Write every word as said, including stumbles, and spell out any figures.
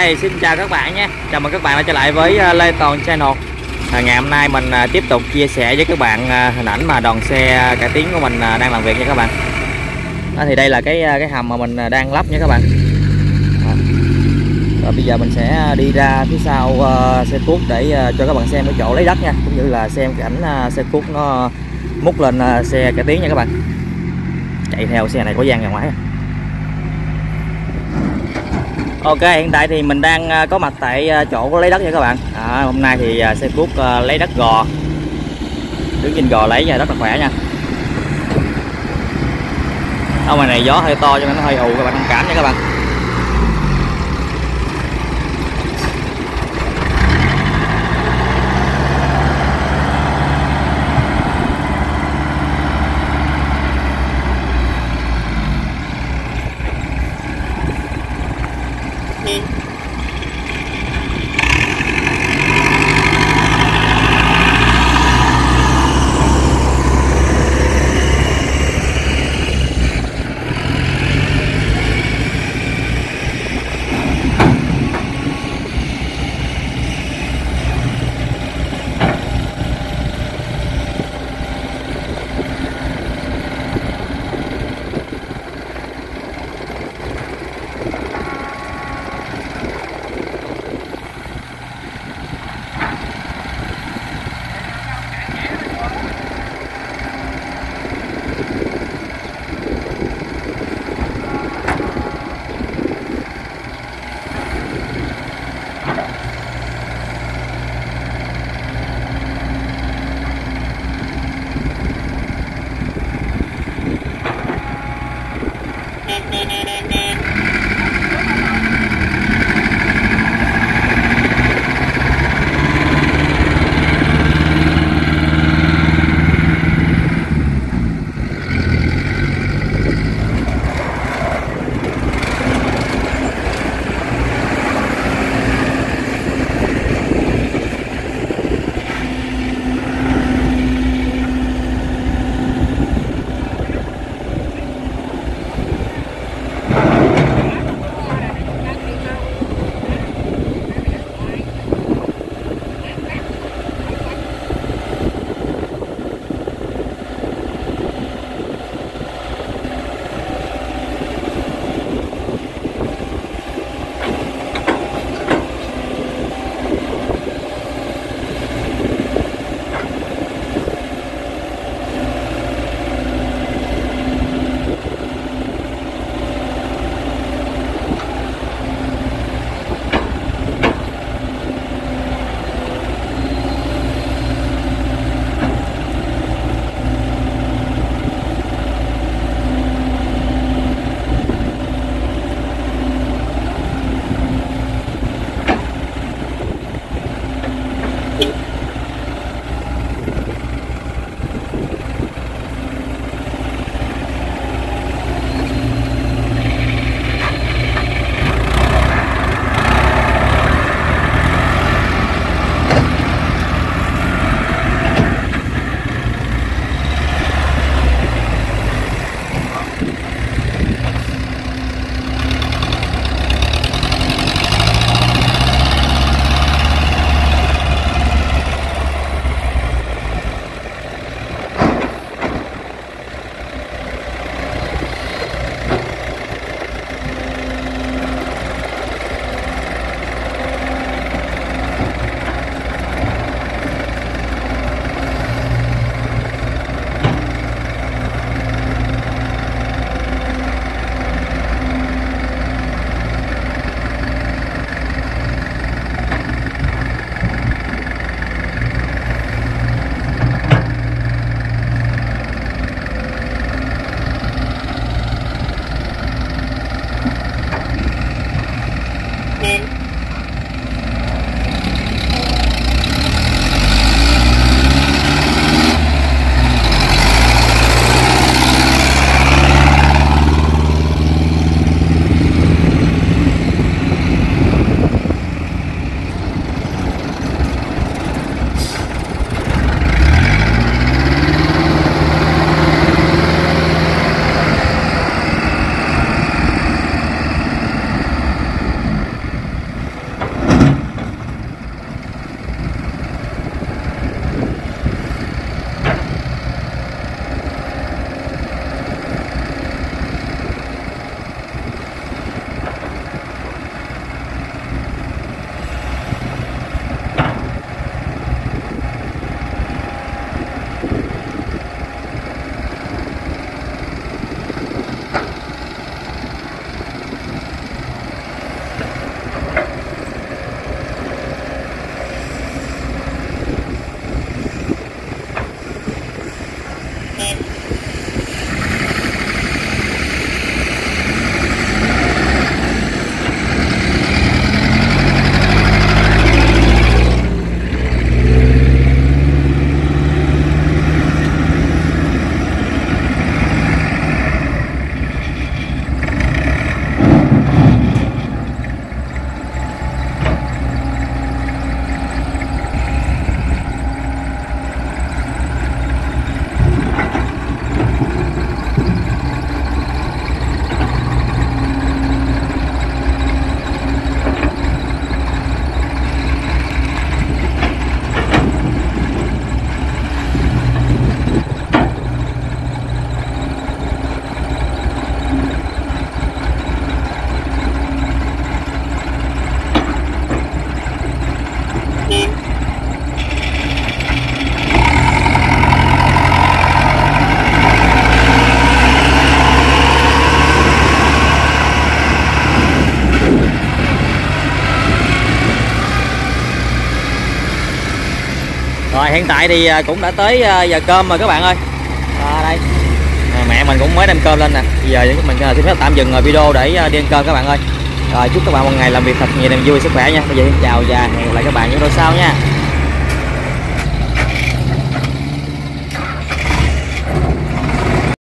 xin chào các bạn nhé. Chào mừng các bạn đã trở lại với uh, Lê Toàn Channel. À, ngày hôm nay mình uh, tiếp tục chia sẻ với các bạn uh, hình ảnh mà đoàn xe cải tiến của mình uh, đang làm việc nha các bạn. Đó, thì đây là cái uh, cái hầm mà mình uh, đang lắp nha các bạn. Đó. Rồi bây giờ mình sẽ đi ra phía sau uh, xe cuốc để uh, cho các bạn xem cái chỗ lấy đất nha, cũng như là xem cái ảnh uh, xe cuốc nó múc lên uh, xe cải tiến nha các bạn. Chạy theo xe này có gian ra ngoài. Ok, hiện tại thì mình đang có mặt tại chỗ lấy đất nha các bạn. À, hôm nay thì xe cuốc lấy đất gò, đứng trên gò lấy rất là khỏe nha. Ở ngoài này gió hơi to cho nên nó hơi ù, các bạn thông cảm nha các bạn. Rồi hiện tại thì cũng đã tới giờ cơm rồi các bạn ơi. À, đây à, mẹ mình cũng mới đem cơm lên nè. Bây giờ mình xin phép tạm dừng video để đi ăn cơm các bạn ơi. Rồi chúc các bạn một ngày làm việc thật nhiều niềm vui sức khỏe nha. Bây giờ xin chào và hẹn gặp lại các bạn những video sau nha.